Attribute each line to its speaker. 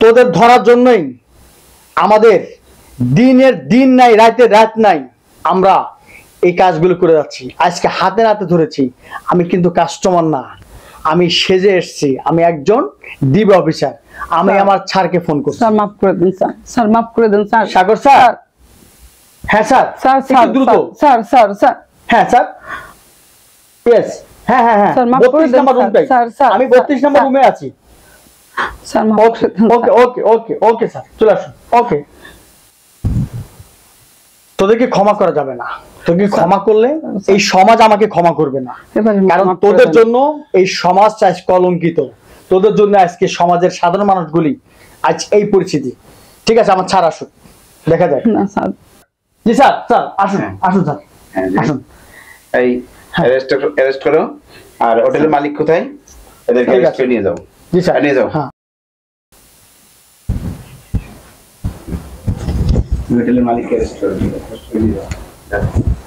Speaker 1: তোদের ধরার জন্যই আমাদের দিনের দিন নাই, রাতের রাত নাই, আমরা এই কাজগুলো করে যাচ্ছি। আজকে হাতে নাতে ধরেছি। আমি কিন্তু কাস্টমার না, আমি সেজে এসেছি, আমি একজন ডিবি অফিসার। আমি আমার স্যারকে ফোন করছি।
Speaker 2: স্যার মাফ করে দিন স্যার, স্যার মাফ করে দিন স্যার।
Speaker 1: সাগর স্যার, হ্যাঁ স্যার,
Speaker 2: স্যার স্যার
Speaker 1: দ্রুত,
Speaker 2: স্যার স্যার স্যার,
Speaker 1: হ্যাঁ স্যার, ইয়েস, হ্যাঁ হ্যাঁ হ্যাঁ,
Speaker 2: স্যার মাফ করে
Speaker 1: 32
Speaker 2: দিন
Speaker 1: নম্বর রুমটাই,
Speaker 2: স্যার, স্যার
Speaker 1: আমি 32 নম্বর রুমে আছি।
Speaker 2: স্যার মাফ
Speaker 1: ওকে
Speaker 2: করে দিন।
Speaker 1: ওকে ওকে ওকে ওকে স্যার, চলে আসুন। ওকে, তোদেরকে ক্ষমা করা যাবে না। তোকে ক্ষমা করলে এই সমাজ আমাকে ক্ষমা করবে না, কারণ তোদের জন্য এই সমাজ আজ কলঙ্কিত। তোদের জন্য আজকে সমাজের সাধারণ মানুষগুলি আজ এই পরিস্থিতি। ঠিক আছে, আমার ছাড় আসুন, দেখা যায়
Speaker 2: না স্যার।
Speaker 1: জি স্যার, স্যার আসুন, আসুন স্যার, আসুন।
Speaker 3: এই অ্যারেস্ট করো। আর হোটেলের মালিক কোথায়? এদেরকে অ্যারেস্ট করে নিয়ে যাও।
Speaker 1: জি স্যার,
Speaker 3: নিয়ে যাও।
Speaker 1: হ্যাঁ।
Speaker 3: হোটেলের মালিককে অ্যারেস্ট করে নিয়ে যাও।